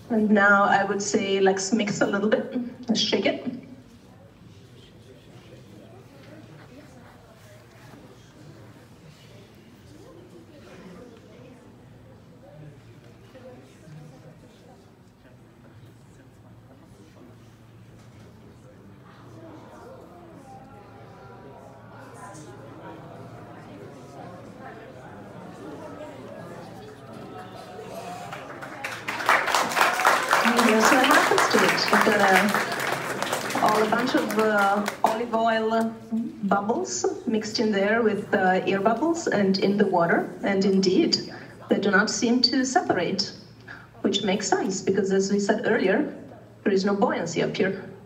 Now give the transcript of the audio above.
And now I would say let's mix a little bit. Let's shake it. Here's what happens to it. We've got a bunch of olive oil bubbles mixed in there with air bubbles and in the water. And indeed, they do not seem to separate, which makes sense because, as we said earlier, there is no buoyancy up here.